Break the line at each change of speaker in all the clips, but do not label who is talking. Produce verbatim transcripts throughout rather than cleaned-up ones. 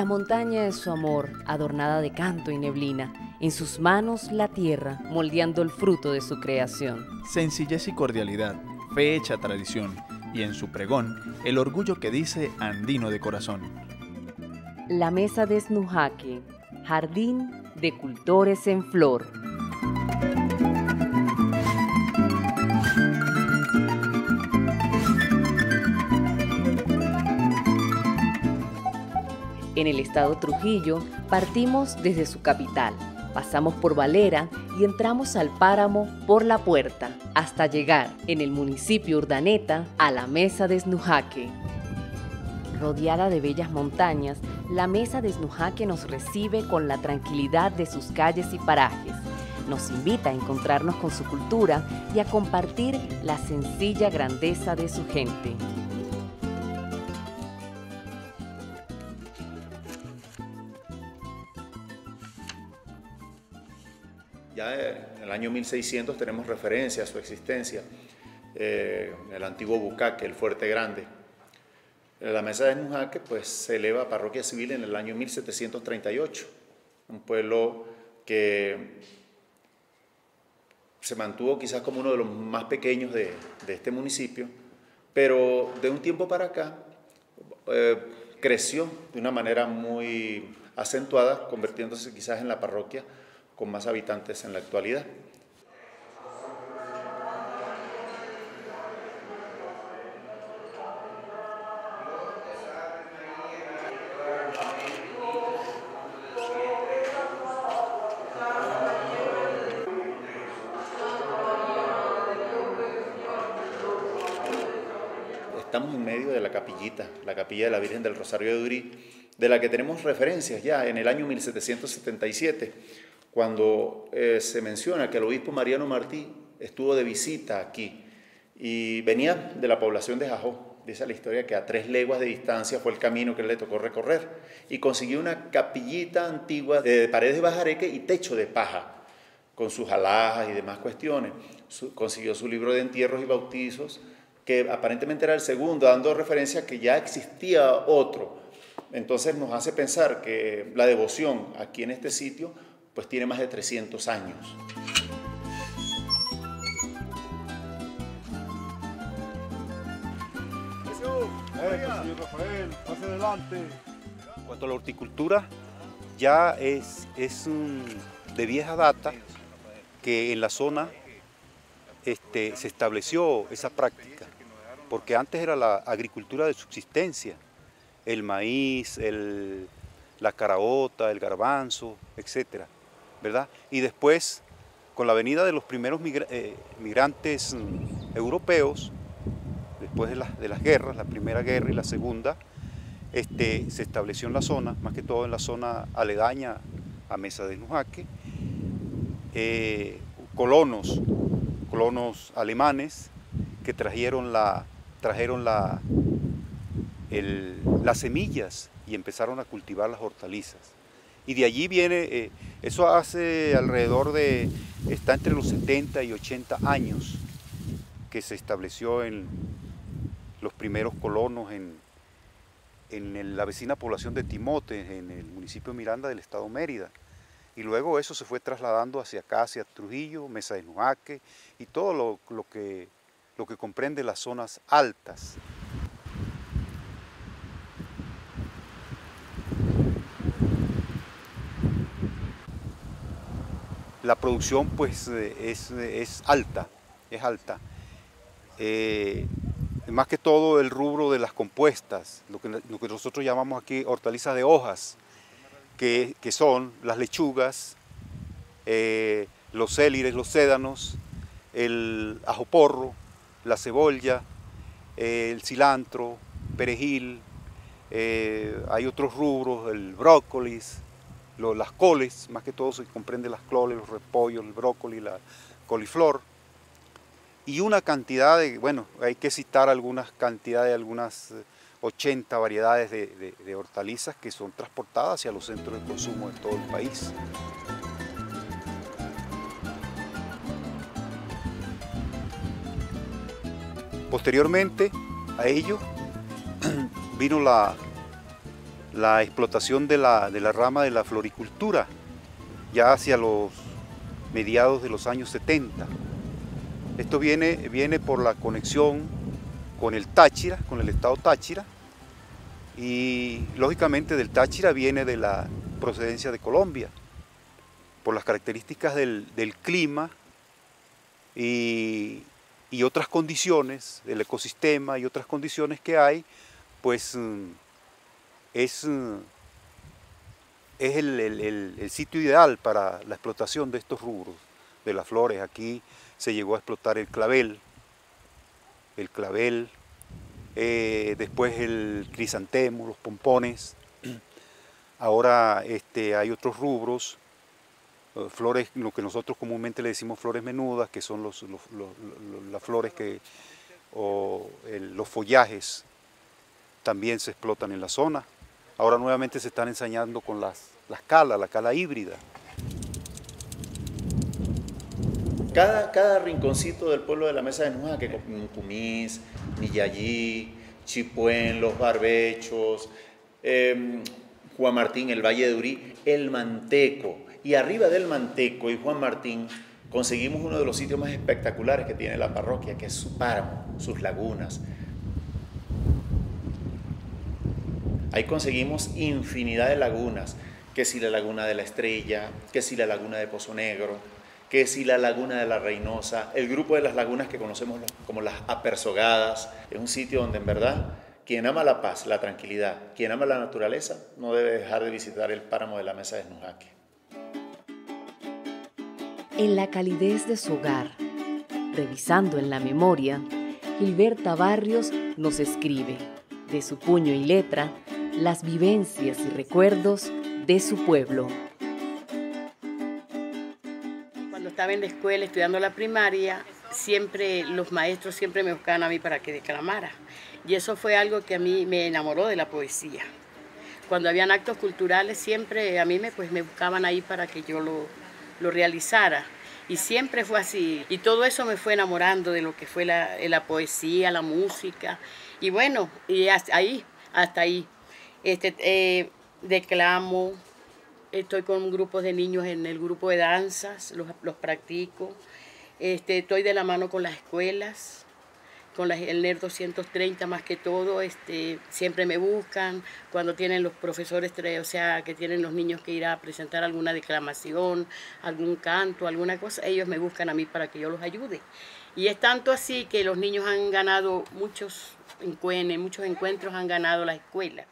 La montaña es su amor, adornada de canto y neblina. En sus manos la tierra, moldeando el fruto de su creación.
Sencillez y cordialidad, fe hecha tradición, y en su pregón, el orgullo que dice andino de corazón.
La mesa de Esnujaque, jardín de cultores en flor. En el estado Trujillo, partimos desde su capital, pasamos por Valera y entramos al páramo por La Puerta, hasta llegar, en el municipio Urdaneta, a la mesa de Esnujaque. Rodeada de bellas montañas, la mesa de Esnujaque nos recibe con la tranquilidad de sus calles y parajes. Nos invita a encontrarnos con su cultura y a compartir la sencilla grandeza de su gente.
Ya en el año mil seiscientos tenemos referencia a su existencia, eh, el antiguo Bucaque, el Fuerte Grande. La mesa de Esnujaque pues, se eleva a parroquia civil en el año mil setecientos treinta y ocho, un pueblo que se mantuvo quizás como uno de los más pequeños de, de este municipio, pero de un tiempo para acá eh, creció de una manera muy acentuada, convirtiéndose quizás en la parroquia con más habitantes en la actualidad. Estamos en medio de la capillita, la capilla de la Virgen del Rosario de Durí, de la que tenemos referencias ya en el año mil setecientos setenta y siete, cuando eh, se menciona que el obispo Mariano Martí estuvo de visita aquí y venía de la población de Jajó. Dice la historia que a tres leguas de distancia fue el camino que le tocó recorrer y consiguió una capillita antigua de paredes de bajareque y techo de paja, con sus alhajas y demás cuestiones. Su, consiguió su libro de entierros y bautizos, que aparentemente era el segundo, dando referencia a que ya existía otro. Entonces nos hace pensar que la devoción aquí en este sitio pues tiene más de trescientos años.
Señor Rafael, pase adelante.
En cuanto a la horticultura, ya es, es un, de vieja data que en la zona este, se estableció esa práctica, porque antes era la agricultura de subsistencia, el maíz, el, la caraota, el garbanzo, etcétera, ¿verdad? Y después, con la venida de los primeros migra eh, migrantes mm, europeos, después de, la, de las guerras, la primera guerra y la segunda, este, se estableció en la zona, más que todo en la zona aledaña a Mesa de Esnujaque, eh, colonos, colonos alemanes que trajeron, la, trajeron la, el, las semillas y empezaron a cultivar las hortalizas. Y de allí viene, eh, eso hace alrededor de, está entre los setenta y ochenta años que se estableció en los primeros colonos en, en el, la vecina población de Timote, en el municipio de Miranda del estado Mérida. Y luego eso se fue trasladando hacia acá, hacia Trujillo, Mesa de Esnujaque y todo lo, lo, que, lo que comprende las zonas altas. La producción pues es, es alta, es alta. Eh, más que todo el rubro de las compuestas, lo que, lo que nosotros llamamos aquí hortalizas de hojas, que, que son las lechugas, eh, los célires, los sédanos, el ajo porro, la cebolla, eh, el cilantro, perejil, eh, hay otros rubros, el brócolis, lo, las coles, más que todo se comprende las coles, los repollos, el brócoli, la coliflor, y una cantidad de, bueno, hay que citar algunas cantidades, algunas ochenta variedades de, de, de hortalizas que son transportadas hacia los centros de consumo de todo el país. Posteriormente a ello vino la, la explotación de la, de la rama de la floricultura, ya hacia los mediados de los años setenta. Esto viene, viene por la conexión con el Táchira, con el estado Táchira, y lógicamente del Táchira viene de la procedencia de Colombia, por las características del, del clima y, y otras condiciones, del ecosistema y otras condiciones que hay, pues es, es el, el, el, el sitio ideal para la explotación de estos rubros, de las flores. Aquí se llegó a explotar el clavel, el clavel, eh, después el crisantemo, los pompones. Ahora este, hay otros rubros, uh, flores, lo que nosotros comúnmente le decimos flores menudas, que son los, los, los, los, las flores que, o el, los follajes, también se explotan en la zona. Ahora nuevamente se están ensañando con las, las calas, la cala híbrida.
Cada, cada rinconcito del pueblo de la Mesa de Nujaque, Mucumís, Niyayí, Chipuén, Los Barbechos, eh, Juan Martín, el Valle de Urí, el Manteco. Y arriba del Manteco y Juan Martín conseguimos uno de los sitios más espectaculares que tiene la parroquia, que es su páramo, sus lagunas. Ahí conseguimos infinidad de lagunas, que si la Laguna de la Estrella, que si la Laguna de Pozo Negro, que si la Laguna de la Reynosa, el grupo de las lagunas que conocemos como las Apersogadas. Es un sitio donde en verdad quien ama la paz, la tranquilidad, quien ama la naturaleza, no debe dejar de visitar el páramo de la Mesa de Nujaque.
En la calidez de su hogar, revisando en la memoria, Gilberta Barrios nos escribe, de su puño y letra, las vivencias y recuerdos de su pueblo.
Cuando estaba en la escuela estudiando la primaria, siempre los maestros siempre me buscaban a mí para que declamara. Y eso fue algo que a mí me enamoró de la poesía. Cuando habían actos culturales, siempre a mí me, pues, me buscaban ahí para que yo lo, lo realizara. Y siempre fue así. Y todo eso me fue enamorando de lo que fue la, la poesía, la música. Y bueno, y hasta ahí, hasta ahí. Este, eh, declamo, estoy con grupos de niños en el grupo de danzas, los, los practico. Este, estoy de la mano con las escuelas, con la, el N E R doscientos treinta más que todo. Este, siempre me buscan cuando tienen los profesores, o sea, que tienen los niños que ir a presentar alguna declamación, algún canto, alguna cosa, ellos me buscan a mí para que yo los ayude. Y es tanto así que los niños han ganado muchos encuentros, muchos encuentros han ganado la escuela.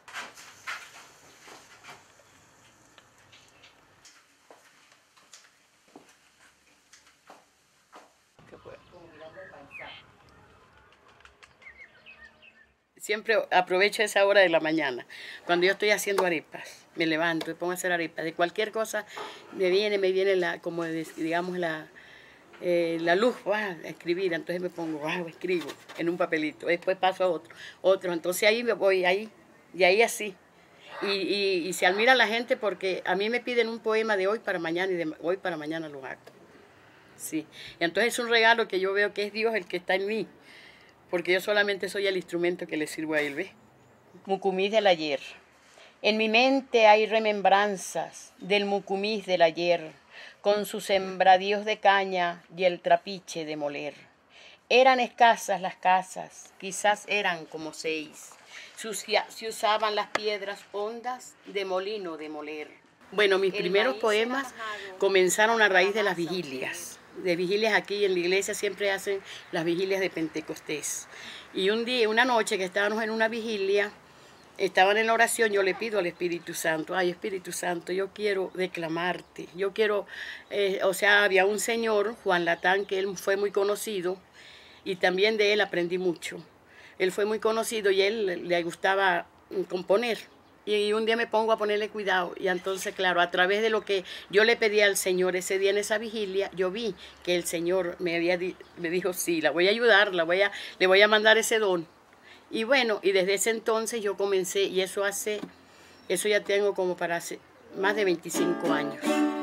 Siempre aprovecho esa hora de la mañana, cuando yo estoy haciendo arepas, me levanto y pongo a hacer arepas. De cualquier cosa me viene, me viene la, como digamos, la, eh, la luz, ah, a escribir. Entonces me pongo, ah, escribo en un papelito, después paso a otro, otro. Entonces ahí me voy, ahí, y ahí así. Y, y, y se admira la gente porque a mí me piden un poema de hoy para mañana y de hoy para mañana lo hago. Sí. Y entonces es un regalo que yo veo que es Dios el que está en mí, porque yo solamente soy el instrumento que le sirvo a él, ¿ves? Mucumís del ayer. En mi mente hay remembranzas del mucumís del ayer, con sus sembradíos de caña y el trapiche de moler. Eran escasas las casas, quizás eran como seis. Se usaban las piedras hondas de molino de moler. Bueno, mis primeros poemas comenzaron a raíz de las vigilias. De vigilias aquí en la iglesia siempre hacen las vigilias de Pentecostés. Y un día, una noche que estábamos en una vigilia, estaban en la oración, yo le pido al Espíritu Santo, ay Espíritu Santo, yo quiero declamarte, yo quiero, eh, o sea, había un señor, Juan Latán, que él fue muy conocido y también de él aprendí mucho. Él fue muy conocido y él le gustaba componer. Y un día me pongo a ponerle cuidado y entonces, claro, a través de lo que yo le pedí al Señor ese día en esa vigilia, yo vi que el Señor me, había di me dijo, sí, la voy a ayudar, la voy a, le voy a mandar ese don. Y bueno, y desde ese entonces yo comencé, y eso hace, eso ya tengo como para hace más de veinticinco años.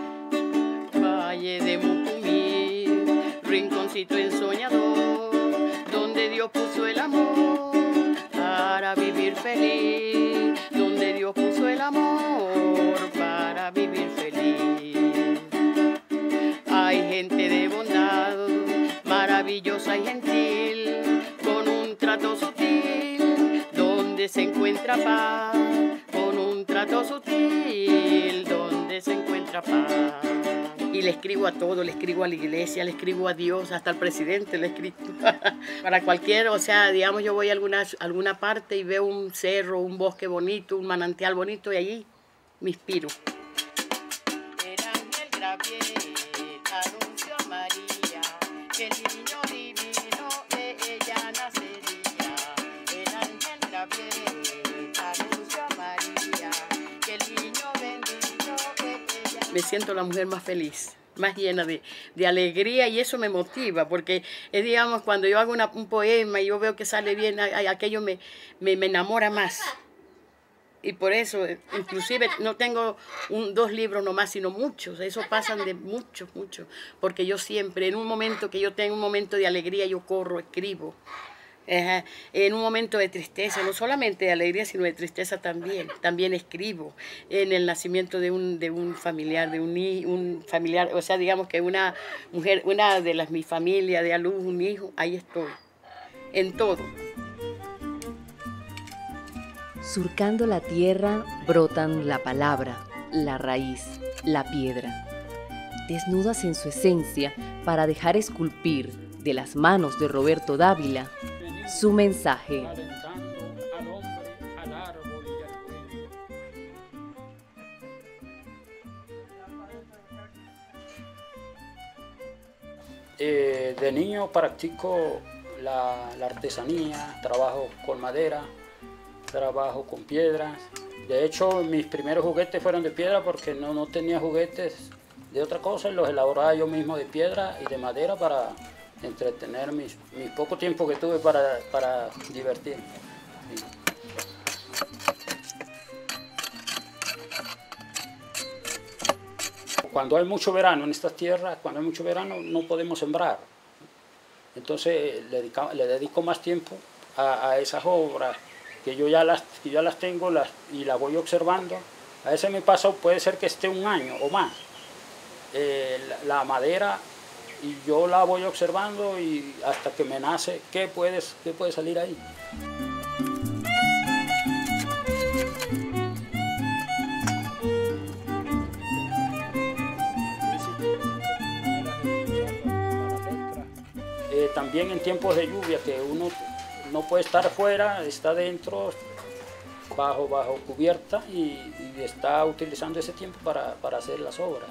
Valle de Mucumís, rinconcito ensoñador, donde Dios puso el amor para vivir feliz. Donde Dios puso el maravillosa y gentil, con un trato sutil, donde se encuentra paz, con un trato sutil, donde se encuentra paz. Y le escribo a todo, le escribo a la iglesia, le escribo a Dios, hasta al presidente le escribo. Para cualquier, o sea, digamos, yo voy a alguna, alguna parte y veo un cerro, un bosque bonito, un manantial bonito, y allí me inspiro. El ángel Gabriel anunció a María que el niño divino de ella nacería. El ángel Gabriel anunció a María que el niño bendito de ella. Me siento la mujer más feliz, más llena de, de alegría, y eso me motiva, porque es, digamos, cuando yo hago una, un poema y yo veo que sale bien, aquello me, me, me enamora más. Y por eso, inclusive, no tengo un, dos libros nomás, sino muchos. Eso pasan de muchos, muchos. Porque yo siempre, en un momento que yo tengo un momento de alegría, yo corro, escribo. Eh, en un momento de tristeza, no solamente de alegría, sino de tristeza también. También escribo. En el nacimiento de un, de un familiar, de un, un familiar, o sea, digamos que una mujer, una de las mi familia, de a luz, un hijo, ahí estoy. En todo.
Surcando la tierra brotan la palabra, la raíz, la piedra, desnudas en su esencia para dejar esculpir de las manos de Roberto Dávila su mensaje.
Eh, de niño practico la, la artesanía, trabajo con madera, trabajo con piedras. De hecho, mis primeros juguetes fueron de piedra porque no, no tenía juguetes de otra cosa, y los elaboraba yo mismo de piedra y de madera para entretener mis, mi poco tiempo que tuve para, para divertirme. Sí. Cuando hay mucho verano en estas tierras, cuando hay mucho verano no podemos sembrar. Entonces le dedico, le dedico más tiempo a, a esas obras, que yo ya las, que ya las tengo las, y las voy observando. A veces me pasa, puede ser que esté un año o más, eh, la, la madera, y yo la voy observando y hasta que me nace qué, puedes, qué puede salir ahí. Eh, también en tiempos de lluvia, que uno no puede estar afuera, está dentro, bajo, bajo cubierta, y, y está utilizando ese tiempo para, para hacer las obras.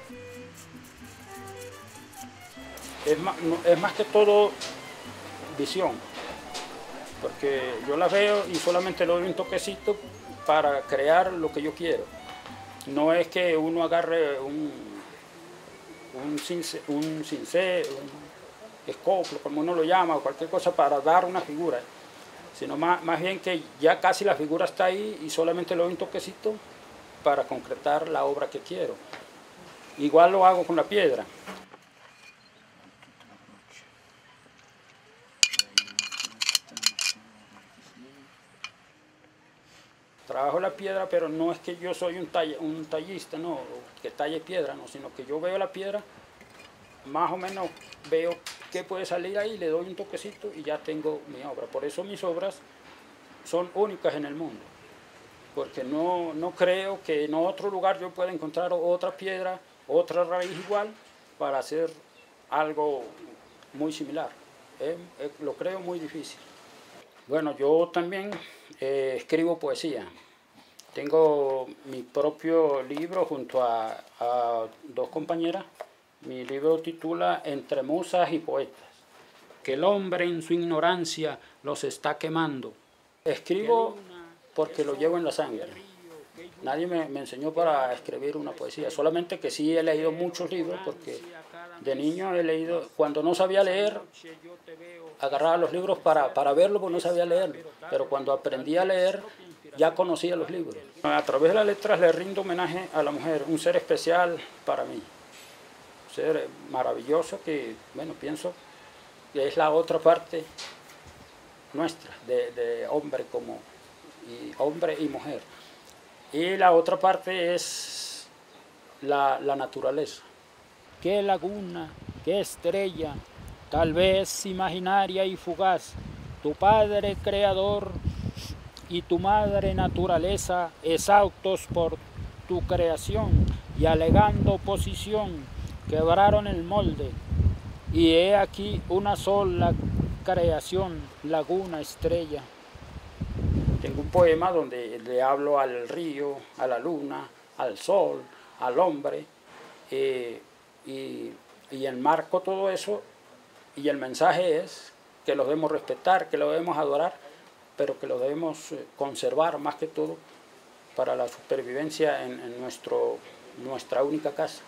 Es más, no, es más que todo visión, porque yo la veo y solamente le doy un toquecito para crear lo que yo quiero. No es que uno agarre un, un cincel, un, cincel, un escoplo, como uno lo llama, o cualquier cosa para dar una figura, sino más, más bien que ya casi la figura está ahí y solamente le doy un toquecito para concretar la obra que quiero. Igual lo hago con la piedra. Trabajo la piedra, pero no es que yo soy un, tall, un tallista, no, que talle piedra, no, sino que yo veo la piedra, más o menos veo qué puede salir ahí, le doy un toquecito y ya tengo mi obra. Por eso mis obras son únicas en el mundo, porque no, no creo que en otro lugar yo pueda encontrar otra piedra, otra raíz igual, para hacer algo muy similar. Eh, eh, lo creo muy difícil. Bueno, yo también eh, escribo poesía. Tengo mi propio libro junto a, a dos compañeras. Mi libro titula Entre musas y poetas, que el hombre en su ignorancia los está quemando. Escribo porque lo llevo en la sangre. Nadie me, me enseñó para escribir una poesía, solamente que sí he leído muchos libros, porque de niño he leído, cuando no sabía leer, agarraba los libros para, para verlo, porque no sabía leerlo, pero cuando aprendí a leer, ya conocía los libros. A través de las letras le rindo homenaje a la mujer, un ser especial para mí. Ser maravilloso que, bueno, pienso que es la otra parte nuestra, de, de hombre como y hombre y mujer. Y la otra parte es la, la naturaleza. Qué laguna, qué estrella, tal vez imaginaria y fugaz, tu padre creador y tu madre naturaleza, exhaustos por tu creación y alegando oposición, quebraron el molde, y he aquí una sola creación, laguna, estrella. Tengo un poema donde le hablo al río, a la luna, al sol, al hombre, eh, y, y enmarco todo eso, y el mensaje es que lo debemos respetar, que lo debemos adorar, pero que lo debemos conservar más que todo para la supervivencia en, en nuestro, nuestra única casa.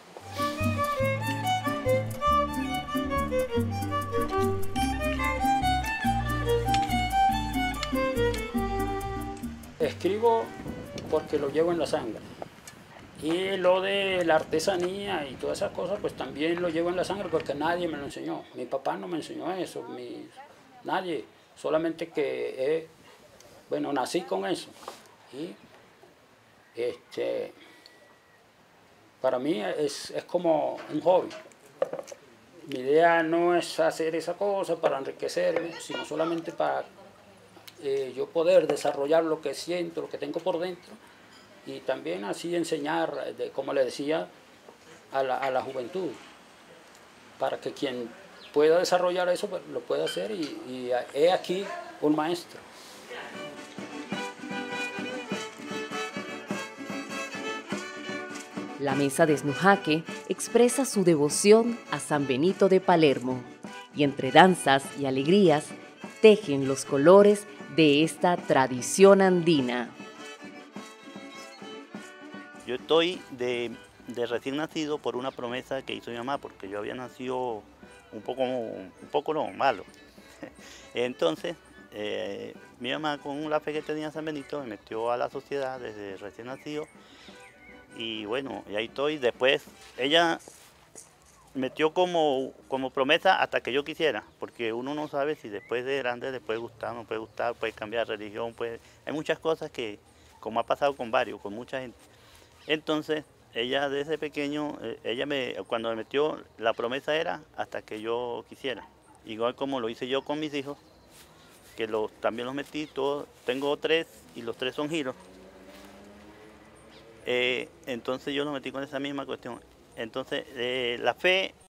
Escribo porque lo llevo en la sangre. Y lo de la artesanía y todas esas cosas, pues también lo llevo en la sangre porque nadie me lo enseñó. Mi papá no me enseñó eso, mi, nadie. Solamente que, eh, bueno, nací con eso. Y este, para mí es, es como un hobby. Mi idea no es hacer esa cosa para enriquecerme, sino solamente para eh, yo poder desarrollar lo que siento, lo que tengo por dentro, y también así enseñar, de, como le decía, a la, a la juventud, para que quien pueda desarrollar eso pues, lo pueda hacer, y, y he aquí un maestro.
La mesa de Esnujaque expresa su devoción a San Benito de Palermo, y entre danzas y alegrías tejen los colores de esta tradición andina.
Yo estoy de, de recién nacido por una promesa que hizo mi mamá, porque yo había nacido un poco, un poco no, malo. Entonces, eh, mi mamá, con la fe que tenía San Benito, me metió a la sociedad desde recién nacido. Y bueno, y ahí estoy. Después, ella metió como, como promesa hasta que yo quisiera, porque uno no sabe si después de grande le puede gustar, no puede gustar, puede cambiar de religión, puede... hay muchas cosas que, como ha pasado con varios, con mucha gente. Entonces, ella desde pequeño, ella me, cuando me metió, la promesa era hasta que yo quisiera. Igual como lo hice yo con mis hijos, que los, también los metí, todos, tengo tres y los tres son giros. Eh, entonces yo los metí con esa misma cuestión. Entonces, eh, la fe